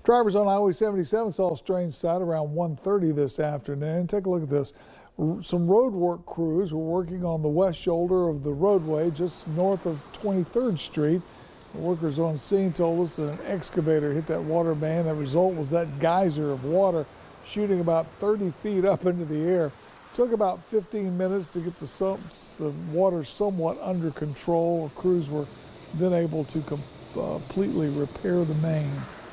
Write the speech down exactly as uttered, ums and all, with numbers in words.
Drivers on Highway seventy-seven saw a strange sight around one thirty this afternoon. Take a look at this. Some road work crews were working on the west shoulder of the roadway just north of twenty-third street. The workers on scene told us that an excavator hit that water main. The result was that geyser of water shooting about thirty feet up into the air. It took about fifteen minutes to get the, the water somewhat under control. Crews were then able to completely repair the main.